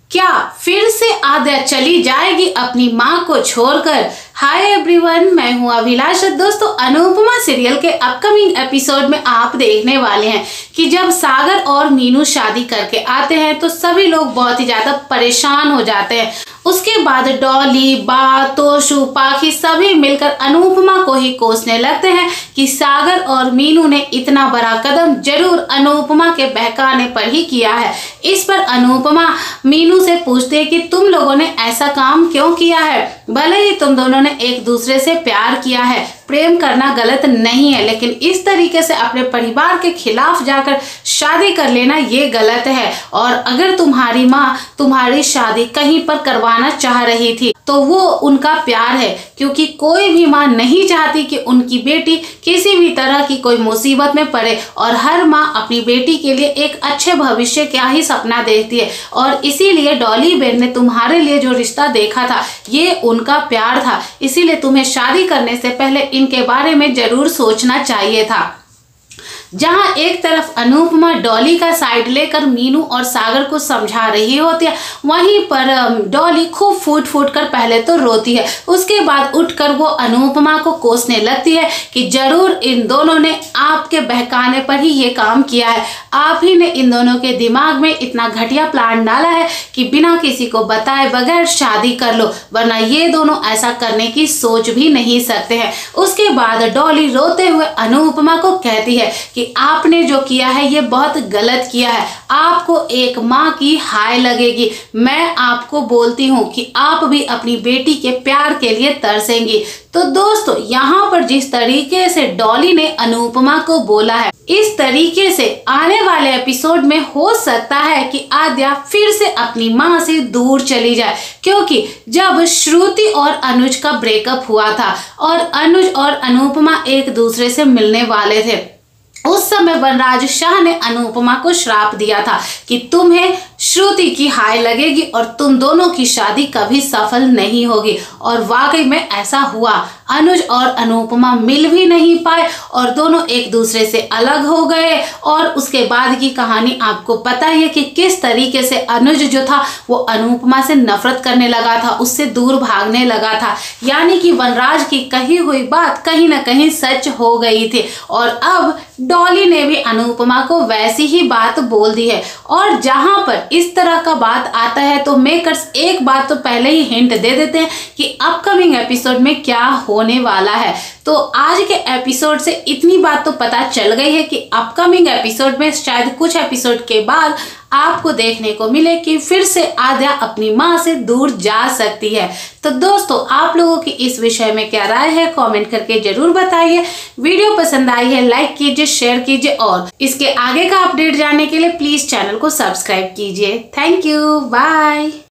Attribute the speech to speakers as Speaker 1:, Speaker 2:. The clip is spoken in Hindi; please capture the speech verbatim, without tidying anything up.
Speaker 1: क्या फिर से आद्या चली जाएगी अपनी माँ को छोड़कर? हाय एवरीवन, मैं हूँ अभिलाष। दोस्तों, अनुपमा सीरियल के अपकमिंग एपिसोड में आप देखने वाले हैं कि जब सागर और मीनू शादी करके आते हैं तो सभी लोग बहुत ही ज्यादा परेशान हो जाते हैं। उसके बाद डॉली, बा, तोशु, पाखी सभी मिलकर अनुपमा को ही कोसने लगते हैं कि सागर और मीनू ने इतना बड़ा कदम जरूर अनुपमा के बहकाने पर ही किया है। इस पर अनुपमा मीनू से पूछते हैं कि तुम लोगों ने ऐसा काम क्यों किया है? भले ही तुम दोनों ने एक दूसरे से प्यार किया है, प्रेम करना गलत नहीं है, लेकिन इस तरीके से अपने परिवार के खिलाफ जाकर शादी कर लेना ये गलत है। और अगर तुम्हारी माँ तुम्हारी शादी कहीं पर करवाना चाह रही थी तो वो उनका प्यार है, क्योंकि कोई भी माँ नहीं चाहती कि उनकी बेटी किसी भी तरह की कोई मुसीबत में पड़े। और हर माँ अपनी बेटी के लिए एक अच्छे भविष्य का ही सपना देखती है, और इसीलिए डॉली बहन ने तुम्हारे लिए जो रिश्ता देखा था ये उनका प्यार था। इसीलिए तुम्हें शादी करने से पहले इनके बारे में जरूर सोचना चाहिए था। जहां एक तरफ अनुपमा डॉली का साइड लेकर मीनू और सागर को समझा रही होती है, वहीं पर डॉली खूब फूट फूट कर पहले तो रोती है, उसके बाद उठकर वो अनुपमा को कोसने लगती है कि जरूर इन दोनों ने आपके बहकाने पर ही ये काम किया है। आप ही ने इन दोनों के दिमाग में इतना घटिया प्लान डाला है कि बिना किसी को बताए बगैर शादी कर लो, वरना ये दोनों ऐसा करने की सोच भी नहीं सकते हैं। उसके बाद डॉली रोते हुए अनुपमा को कहती है कि आपने जो किया है ये बहुत गलत किया है, आपको एक माँ की हाय लगेगी। मैं आपको बोलती हूँ कि आप भी अपनी बेटी के प्यार के लिए तरसेंगी। तो दोस्तों, यहाँ पर जिस तरीके से डॉली ने अनुपमा को बोला है, इस तरीके से आने वाले एपिसोड में हो सकता है कि आद्या फिर से अपनी माँ से दूर चली जाए, क्योंकि जब श्रुति और अनुज का ब्रेकअप हुआ था और अनुज और अनुपमा एक दूसरे से मिलने वाले थे, उस समय वनराज शाह ने अनुपमा को श्राप दिया था कि तुम्हें श्रुति की हाय लगेगी और तुम दोनों की शादी कभी सफल नहीं होगी। और वाकई में ऐसा हुआ। अनुज और अनुपमा मिल भी नहीं पाए और दोनों एक दूसरे से अलग हो गए। और उसके बाद की कहानी आपको पता ही है कि किस तरीके से अनुज जो था वो अनुपमा से नफरत करने लगा था, उससे दूर भागने लगा था। यानी कि वनराज की कही हुई बात कहीं ना कहीं सच हो गई थी। और अब डॉली ने भी अनुपमा को वैसी ही बात बोल दी है। और जहां पर इस तरह का बात आता है तो मेकर्स एक बात तो पहले ही हिंट दे देते हैं कि अपकमिंग एपिसोड में क्या होने वाला है। तो आज के एपिसोड से इतनी बात तो पता चल गई है कि अपकमिंग एपिसोड में शायद कुछ एपिसोड के बाद आपको देखने को मिले कि फिर से आद्या अपनी माँ से दूर जा सकती है। तो दोस्तों, आप लोगों की इस विषय में क्या राय है कमेंट करके जरूर बताइए। वीडियो पसंद आई है लाइक कीजिए, शेयर कीजिए और इसके आगे का अपडेट जानने के लिए प्लीज चैनल को सब्सक्राइब कीजिए। Thank you, bye.